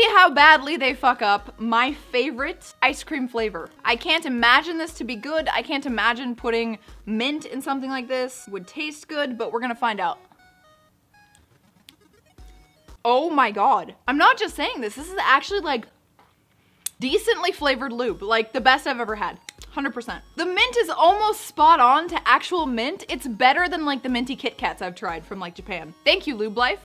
see how badly they fuck up my favorite ice cream flavor. I can't imagine this to be good. I can't imagine putting mint in something like this would taste good, but we're gonna find out. Oh my God. I'm not just saying this. This is actually like decently flavored lube, like the best I've ever had. 100%. The mint is almost spot on to actual mint. It's better than like the minty Kit Kats I've tried from like Japan. Thank you, Lube Life.